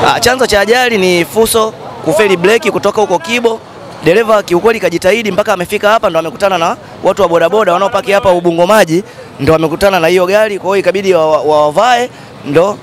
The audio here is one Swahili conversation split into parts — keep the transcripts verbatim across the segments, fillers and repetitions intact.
Ah, chanzo cha ajali ni fuso kufeli breki kutoka huko Kibo. Dereva kiukweli kajitahidi mpaka amefika hapa, ndo amekutana na watu wa bodaboda wanaopaki hapa Ubungo Maji, ndo amekutana na hiyo gari, kwa hiyo ikabidi wawavae wa, ndo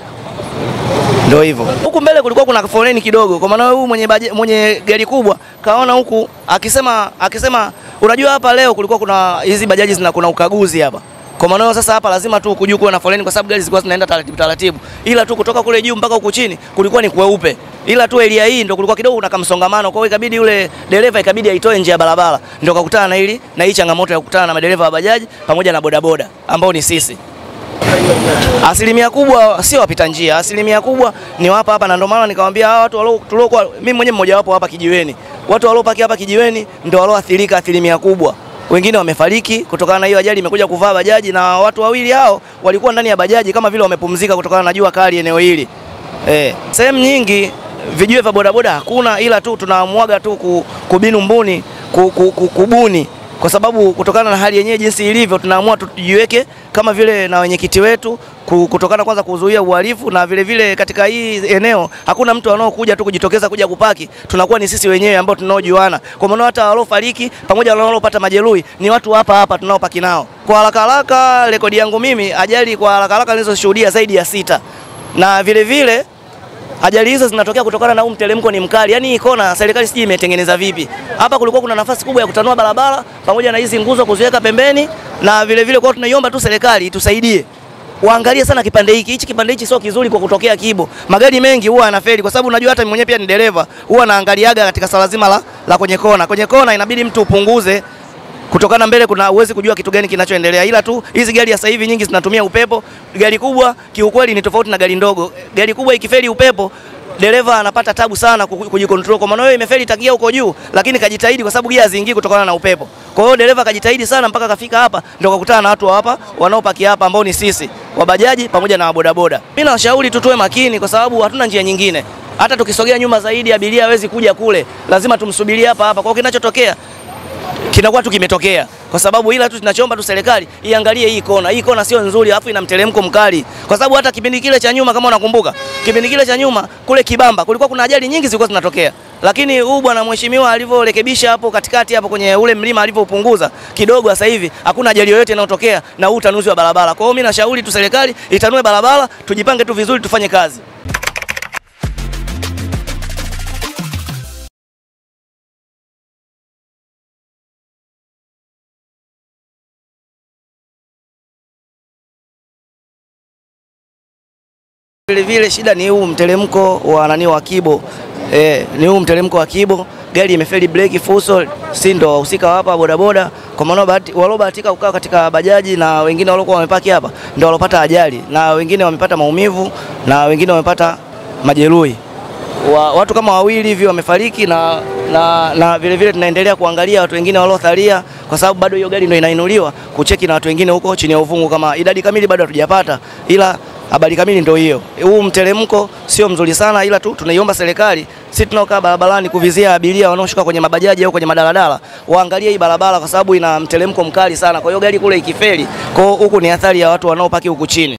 ndo hivyo. Huku mbele kulikuwa kuna foleni kidogo, kwa maana huyu mwenye mwenye gari kubwa kaona huku akisema akisema unajua hapa leo kulikuwa kuna hizi bajaji zina kuna ukaguzi hapa. Kwa maana sasa hapa lazima tu kujua kuwa na foleni kwa sababu gari zilikuwa zinaenda taratibu taratibu. Ila tu kutoka kule juu mpaka huku chini kulikuwa ni kweupe. Ila tu area hii ndio kulikuwa kidogo kuna kamsongamano, kwa hiyo ikabidi yule dereva ikabidi aitoe nje ya barabara. Ndio kakutana na hili na hii changamoto ya kukutana na madereva wa bajaji pamoja na bodaboda ambao ni sisi. Asilimia kubwa sio wapita njia, asilimia kubwa ni wapa hapa, na ndio maana nikamwambia hawa watu walio tuliokuwa mimi mwenyewe mmoja wapo hapa kijiweni. Watu waliopaki hapa kijiweni ndio walioathirika asilimia kubwa. Wengine wamefariki kutokana na hiyo ajali imekuja kuvaa bajaji, na watu wawili hao walikuwa ndani ya bajaji kama vile wamepumzika kutokana na jua kali eneo hili. Eh, sehemu nyingi vijue vya bodaboda hakuna, ila tu tunaamuaga tu kubinu mbuni kubuni, kwa sababu kutokana na hali yenyewe jinsi ilivyo tunaamua tujiweke kama vile na wenyekiti wetu, kutokana kwanza kuzuia uhalifu, na vile vile katika hii eneo hakuna mtu anaokuja tu kujitokeza kuja kupaki, tunakuwa ni sisi wenyewe ambao tunaojuana. Kwa maana hata waliofariki pamoja na waliopata majeruhi ni watu hapa hapa tunaopaki nao. Kwa haraka haraka rekodi yangu mimi, ajali kwa haraka haraka nilizoshuhudia zaidi ya sita, na vile vile ajali hizo zinatokea kutokana na huu mteremko ni mkali. Yaani hii kona serikali sijui imetengeneza vipi. Hapa kulikuwa kuna nafasi kubwa ya kutanua barabara pamoja na hizi nguzo kuziweka pembeni, na vile vile kwa tunaiomba tu serikali itusaidie. Waangalie sana kipande hiki. Hichi kipande hichi sio kizuri kwa kutokea Kibo. Magari mengi huwa yanafeli kwa sababu unajua hata mimi mwenyewe pia ni dereva, huwa naangaliaga katika swala zima la, la kwenye kona. Kwenye kona inabidi mtu upunguze kutokana mbele kuna uwezi kujua kitu gani kinachoendelea, ila tu hizi gari ya sasa hivi nyingi zinatumia upepo. Gari kubwa kiukweli ni tofauti na gari ndogo. Gari kubwa ikifeli upepo, dereva anapata tabu sana kujikontrol. Kwa maana wewe imefeli takia huko juu, lakini kajitahidi kwa sababu gia haziingii kutokana na upepo. Kwa hiyo dereva kajitahidi sana mpaka kafika hapa, ndio kukutana na watu hapa wanaopaki hapa ambao ni sisi wabajaji pamoja na bodaboda. Mimi nawashauri tu tuwe makini kwa sababu hatuna njia nyingine. Hata tukisogea nyuma zaidi abiria hawezi kuja kule, lazima tumsubirie hapa hapa. Kwa hiyo kinachotokea kinakuwa tu kimetokea, kwa sababu ila tu tunachoomba tu serikali iangalie hii kona. Hii kona sio nzuri, afu ina mteremko mkali, kwa sababu hata kipindi kile cha nyuma kama unakumbuka, kipindi kile cha nyuma kule Kibamba kulikuwa kuna ajali nyingi zilikuwa zinatokea, lakini huu bwana mheshimiwa alivyorekebisha hapo katikati hapo kwenye ule mlima alivyopunguza kidogo, sasa hivi hakuna ajali yoyote inayotokea na huu utanuzi wa barabara. Kwa hiyo mimi nashauri tu serikali itanue barabara, tujipange tu vizuri, tufanye kazi. Vile vile shida ni huu mteremko wa nani wa Kibo. Eh, ni huu mteremko wa Kibo. Gari imefeli breki fuso, si ndo wahusika hapa bodaboda. Kwa maana waliobahatika kukaa katika bajaji na wengine waliokuwa wamepaki hapa ndio walopata ajali, na wengine wamepata maumivu na wengine wamepata majeruhi. Wa, watu kama wawili hivi wamefariki, na na na vile vile tunaendelea kuangalia watu wengine waliothalia, kwa sababu bado hiyo gari ndio inainuliwa kucheki na watu wengine huko chini ya uvungu. Kama idadi kamili bado hatujapata, ila habari kamili ndio hiyo. Huu mteremko sio mzuri sana, ila tu tunaiomba serikali, sisi tunaokaa barabarani kuvizia abiria wanaoshuka kwenye mabajaji au kwenye madaladala, waangalie hii barabara kwa sababu ina mteremko mkali sana. Kwa hiyo gari kule ikifeli, kwa huku ni athari ya watu wanaopaki huku chini.